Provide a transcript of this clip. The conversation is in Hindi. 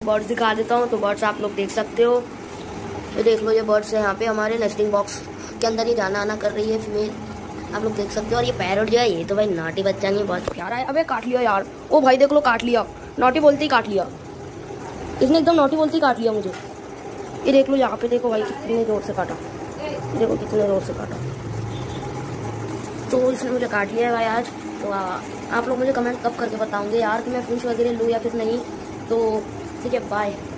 बर्ड्स दिखा देता हूँ। तो बर्ड्स आप लोग देख सकते हो, ये देख लो, ये बर्ड्स है यहाँ पे हमारे नेस्टिंग बॉक्स के अंदर ही जाना आना कर रही है फीमेल, आप लोग देख सकते हो। और ये पैरट जो है ये तो भाई नाटी बच्चा नहीं, बहुत प्यारा है। अबे काट लिया यार, ओ भाई देख लो काट लिया, नॉटी बोलते ही काट लिया इसने, एकदम नॉटी बोलते ही काट लिया मुझे। ये देख लो यहाँ पे, देखो भाई कितने जोर से काटा, देखो कितने जोर से काटा, तो इसने मुझे काट लिया है भाई आज। तो आप लोग मुझे कमेंट कब करके बताओगे यार कि मैं फिश वगैरह लूँ या फिर नहीं। तो ठीक है, बाय।